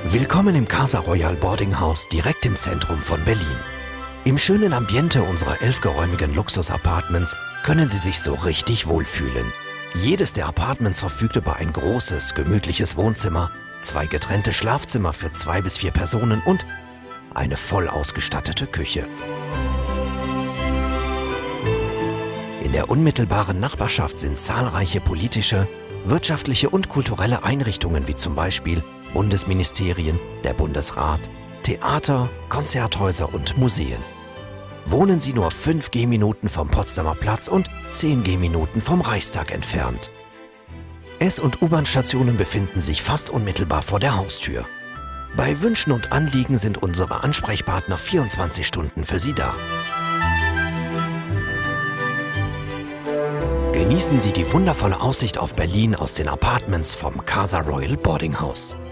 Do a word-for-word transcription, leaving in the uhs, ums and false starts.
Willkommen im Casa Royal Boarding House direkt im Zentrum von Berlin. Im schönen Ambiente unserer elfgeräumigen Luxus-Apartments können Sie sich so richtig wohlfühlen. Jedes der Apartments verfügt über ein großes, gemütliches Wohnzimmer, zwei getrennte Schlafzimmer für zwei bis vier Personen und eine voll ausgestattete Küche. In der unmittelbaren Nachbarschaft sind zahlreiche politische, wirtschaftliche und kulturelle Einrichtungen wie zum Beispiel Bundesministerien, der Bundesrat, Theater, Konzerthäuser und Museen. Wohnen Sie nur fünf Gehminuten vom Potsdamer Platz und zehn Gehminuten vom Reichstag entfernt. S- und U-Bahn-Stationen befinden sich fast unmittelbar vor der Haustür. Bei Wünschen und Anliegen sind unsere Ansprechpartner vierundzwanzig Stunden für Sie da. Genießen Sie die wundervolle Aussicht auf Berlin aus den Apartments vom Casa Royal Boarding House.